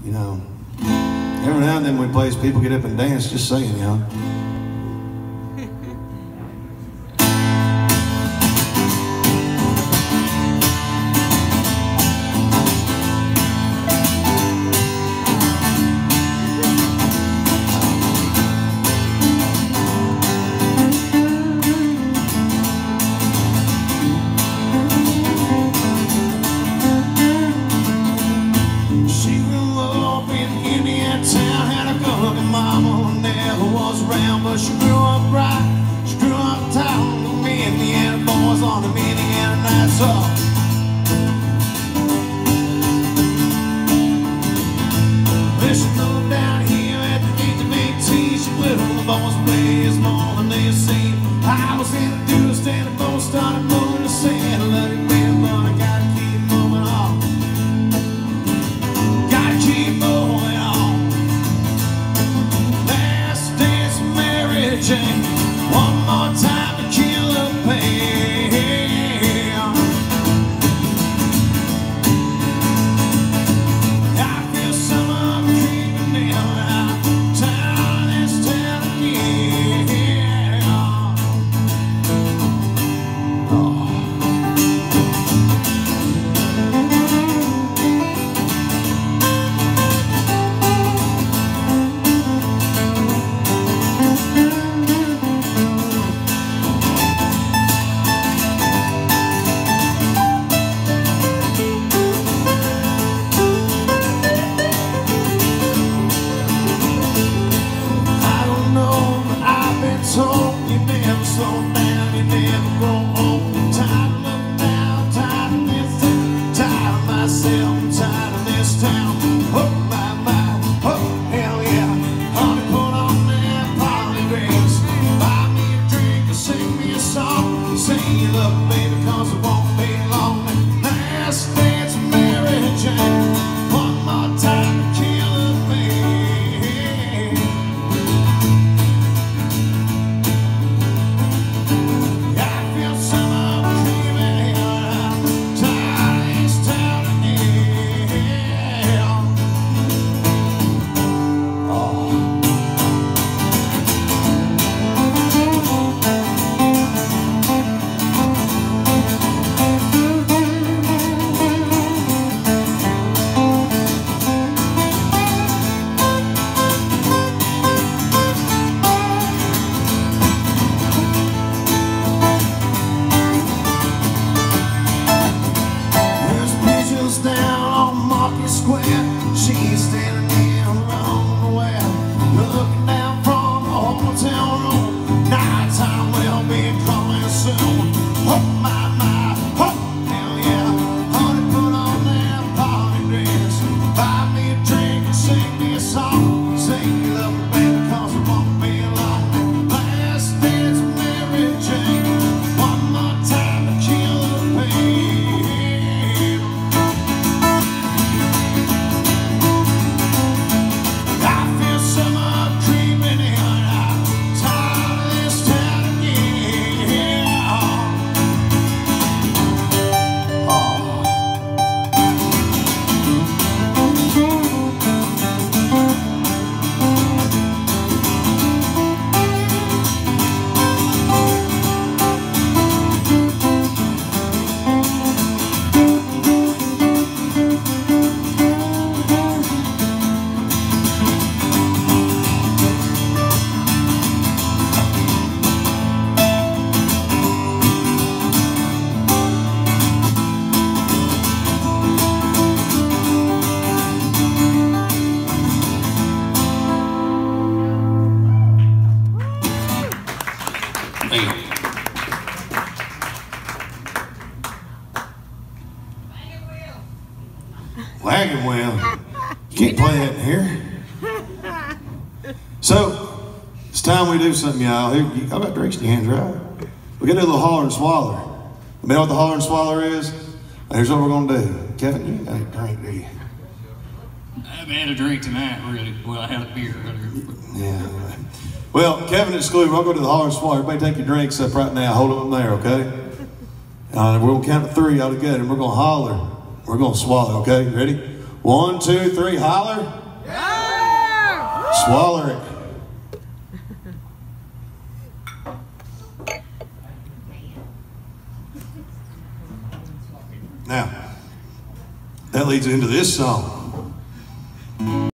You know, every now and then when we play, people get up and dance, just saying, you know. But she grew up right, she grew up town with me and the Indiana boys on the Indiana nights off. Well, she moved down here at the age of 18. She blew the boys ways more than they seen. I was introduced and the boys started moving to sand. I love you, baby, but I gotta keep moving on. Gotta keep moving on. Last dance of marriage, one more time to kill the pain. I feel summer creeping in. I'm tired of this town again. Oh. So you never slow down, you never grow old. I'm tired of looking down, tired of this town, tired of myself, I'm tired of this town. Oh my, oh hell yeah. Honey, put on that party dress, buy me a drink and sing me a song. Say you love me, baby, cause it won't be long. Last dance of marriage, one more time to kill the pain. She's standing in her own well, looking down from the hotel room. Nighttime will be coming soon. Oh my, oh hell yeah. Honey, put on that party dress, buy me a drink and sing me a song. Sing you love me, baby, cause it won't be long. Last dance of marriage, one more time to kill the pain. Wagon wheel. You can't play that in here. So, it's time we do something, y'all. Y'all got drinks in your hands, right? We gotta do a little holler and swaller. You know what the holler and swaller is? Here's what we're gonna do. Kevin, you ain't drink, do you? I haven't had a drink tonight, really. Well, I had a beer earlier. Yeah. Well, Kevin and Scooby, we'll go to the holler and swaller. Everybody take your drinks up right now. Hold them there, okay? We're gonna count to 3 all together, and we're gonna holler. We're gonna swallow, okay? Ready? 1, 2, 3, holler. Swaller it. Now, that leads into this song.